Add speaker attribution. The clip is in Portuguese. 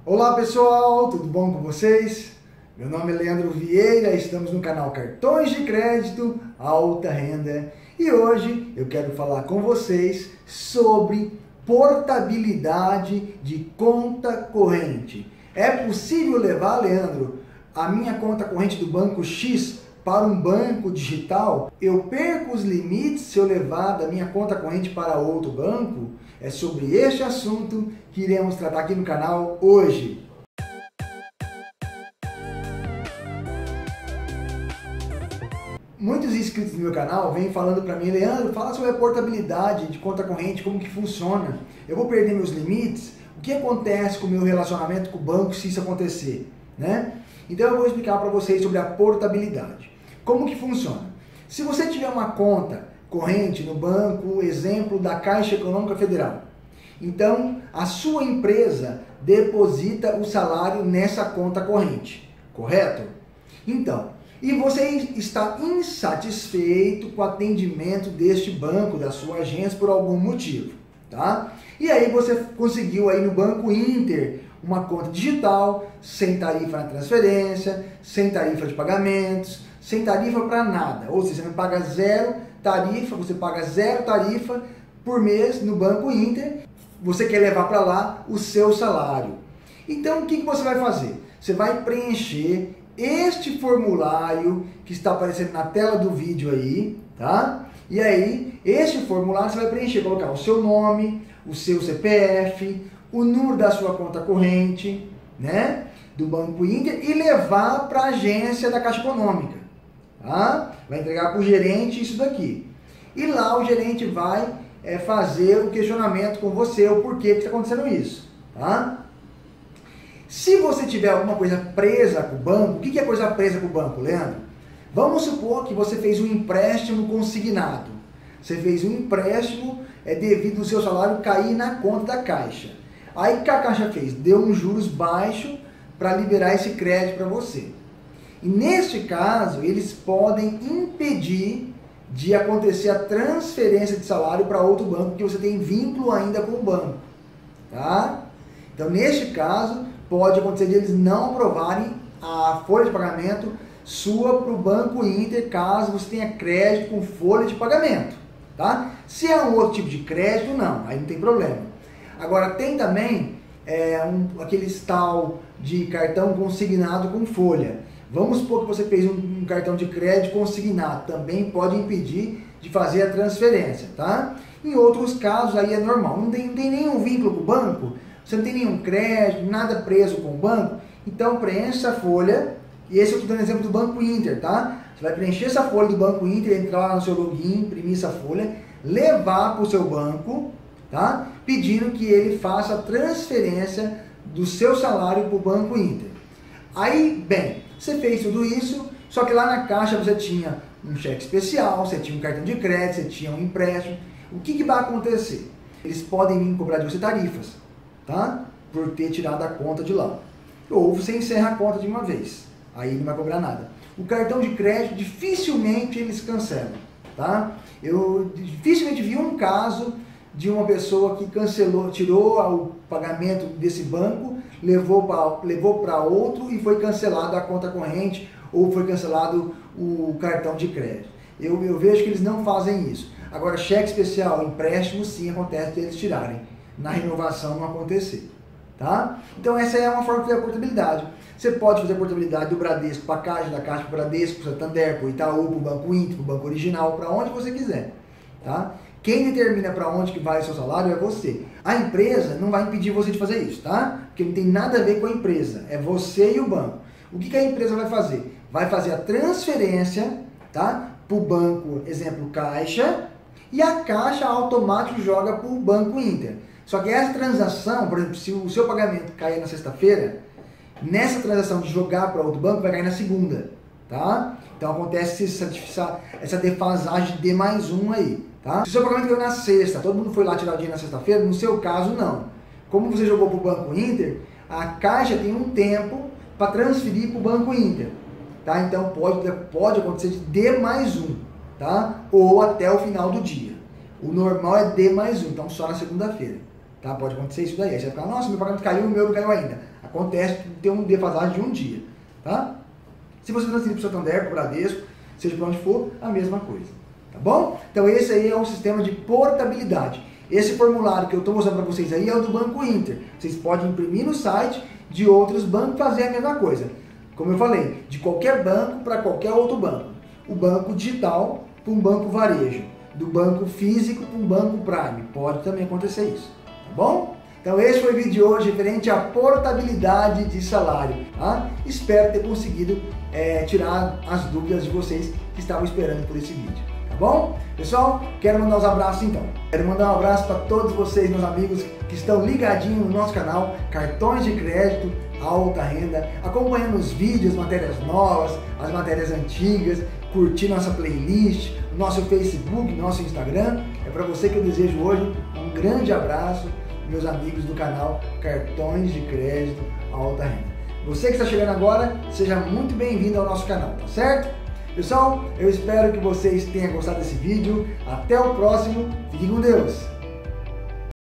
Speaker 1: Olá pessoal, tudo bom com vocês? Meu nome é Leandro Vieira, estamos no canal Cartões de Crédito Alta Renda e hoje eu quero falar com vocês sobre portabilidade de conta corrente. É possível levar, Leandro, a minha conta corrente do banco X para um banco digital? Eu perco os limites se eu levar da minha conta corrente para outro banco? É sobre este assunto que iremos tratar aqui no canal hoje. Muitos inscritos no meu canal vêm falando para mim: Leandro, fala sobre a portabilidade de conta corrente, como que funciona. Eu vou perder meus limites? O que acontece com o meu relacionamento com o banco se isso acontecer? Então eu vou explicar para vocês sobre a portabilidade. Como que funciona? Se você tiver uma conta corrente no banco, exemplo da Caixa Econômica Federal, então a sua empresa deposita o salário nessa conta corrente, correto? Então, e você está insatisfeito com o atendimento deste banco, da sua agência, por algum motivo, tá? E aí você conseguiu aí no Banco Inter uma conta digital, sem tarifa na transferência, sem tarifa de pagamentos, sem tarifa para nada. Ou seja, você não paga zero tarifa, você paga zero tarifa por mês no Banco Inter. Você quer levar para lá o seu salário. Então o que você vai fazer? Você vai preencher este formulário que está aparecendo na tela do vídeo aí, tá? E aí, este formulário você vai preencher, colocar o seu nome, o seu CPF, o número da sua conta corrente, né, do Banco Inter, e levar para a agência da Caixa Econômica, tá? Vai entregar para o gerente isso daqui. E lá o gerente vai fazer o questionamento com você, o porquê que está acontecendo isso, tá? Se você tiver alguma coisa presa com o banco, o que é coisa presa com o banco, Leandro? Vamos supor que você fez um empréstimo consignado. Você fez um empréstimo devido ao seu salário cair na conta da Caixa. Aí o que a Caixa fez? Deu uns juros baixos para liberar esse crédito para você. E neste caso, eles podem impedir de acontecer a transferência de salário para outro banco, porque você tem vínculo ainda com o banco, tá? Então, neste caso, pode acontecer de eles não aprovarem a folha de pagamento sua para o Banco Inter, caso você tenha crédito com folha de pagamento, tá? Se é um outro tipo de crédito, não, aí não tem problema. Agora, tem também aqueles tal de cartão consignado com folha. Vamos supor que você fez um cartão de crédito consignado, também pode impedir de fazer a transferência, tá? Em outros casos aí é normal, não tem nenhum vínculo com o banco, você não tem nenhum crédito, nada preso com o banco, então preencha a folha, e esse eu estou dando exemplo do Banco Inter, tá? Você vai preencher essa folha do Banco Inter, entrar lá no seu login, imprimir essa folha, levar para o seu banco, tá? Pedindo que ele faça a transferência do seu salário para o Banco Inter. Aí, bem, você fez tudo isso, só que lá na Caixa você tinha um cheque especial, você tinha um cartão de crédito, você tinha um empréstimo. O que vai acontecer? Eles podem vir cobrar de você tarifas, tá? Por ter tirado a conta de lá. Ou você encerra a conta de uma vez, aí não vai cobrar nada. O cartão de crédito dificilmente eles cancelam, tá? Eu dificilmente vi um caso de uma pessoa que cancelou, tirou o pagamento desse banco, levou para outro e foi cancelado a conta corrente ou foi cancelado o cartão de crédito. Eu vejo que eles não fazem isso. Agora, cheque especial, empréstimo, sim, acontece de eles tirarem. Na renovação não acontecer, tá? Então essa é uma forma de fazer a portabilidade. Você pode fazer a portabilidade do Bradesco para a Caixa, da Caixa para o Bradesco, para o Santander, para o Itaú, para o Banco Inter, para o Banco Original, para onde você quiser, tá? Quem determina para onde que vai o seu salário é você. A empresa não vai impedir você de fazer isso, tá? Porque não tem nada a ver com a empresa, é você e o banco. O que a empresa vai fazer? Vai fazer a transferência, tá? Para o banco, exemplo, Caixa, e a Caixa automático joga para o Banco Inter. Só que essa transação, por exemplo, se o seu pagamento cair na sexta-feira, nessa transação de jogar para outro banco vai cair na segunda, tá? Então acontece essa defasagem de D+1 aí, tá? Se o seu pagamento caiu na sexta, todo mundo foi lá tirar o dinheiro na sexta-feira, no seu caso não. Como você jogou para o Banco Inter, a Caixa tem um tempo para transferir para o Banco Inter, tá? Então pode acontecer de D+1, tá? Ou até o final do dia. O normal é D+1, então só na segunda-feira. Tá? Pode acontecer isso daí. Aí você vai ficar, nossa, meu pagamento caiu, o meu não caiu ainda. Acontece de ter uma defasagem de um dia, tá? Se você transferir para o Santander, para o Bradesco, seja para onde for, a mesma coisa, tá bom? Então esse aí é um sistema de portabilidade. Esse formulário que eu estou mostrando para vocês aí é o do Banco Inter. Vocês podem imprimir no site de outros bancos e fazer a mesma coisa. Como eu falei, de qualquer banco para qualquer outro banco. O banco digital para um banco varejo. Do banco físico para um banco Prime. Pode também acontecer isso, tá bom? Então esse foi o vídeo de hoje referente à portabilidade de salário. Tá? Espero ter conseguido tirar as dúvidas de vocês que estavam esperando por esse vídeo. Tá bom? Pessoal, quero mandar uns abraços então. Quero mandar um abraço para todos vocês, meus amigos, que estão ligadinhos no nosso canal Cartões de Crédito Alta Renda, acompanhando os vídeos, as matérias novas, as matérias antigas, curtir nossa playlist, nosso Facebook, nosso Instagram. É para você que eu desejo hoje um grande abraço, meus amigos do canal Cartões de Crédito Alta Renda. Você que está chegando agora, seja muito bem-vindo ao nosso canal, tá certo? Pessoal, eu espero que vocês tenham gostado desse vídeo. Até o próximo. Fique com Deus!